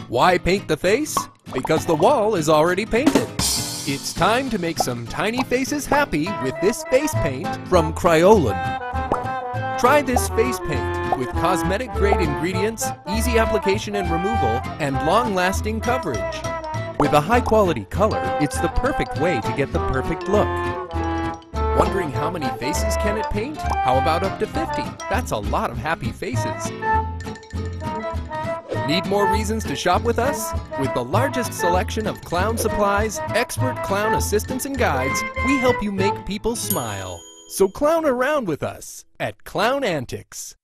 Why paint the face? Because the wall is already painted. It's time to make some tiny faces happy with this face paint from Kryolan. Try this face paint with cosmetic-grade ingredients, easy application and removal, and long-lasting coverage. With a high-quality color, it's the perfect way to get the perfect look. Wondering how many faces can it paint? How about up to 50? That's a lot of happy faces. Need more reasons to shop with us? With the largest selection of clown supplies, expert clown assistants and guides, we help you make people smile. So clown around with us at Clown Antics.